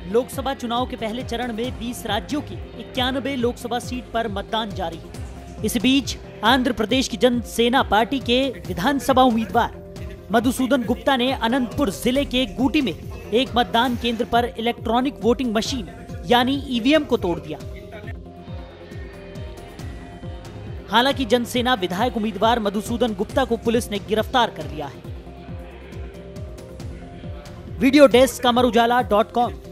लोकसभा चुनाव के पहले चरण में 20 राज्यों की 91 लोकसभा सीट पर मतदान जारी है। इस बीच आंध्र प्रदेश की जनसेना पार्टी के विधानसभा उम्मीदवार मधुसूदन गुप्ता ने अनंतपुर जिले के गूटी में एक मतदान केंद्र पर इलेक्ट्रॉनिक वोटिंग मशीन यानी ईवीएम को तोड़ दिया। हालांकि जनसेना विधायक उम्मीदवार मधुसूदन गुप्ता को पुलिस ने गिरफ्तार कर लिया है। Video desk Amar Ujala dot com.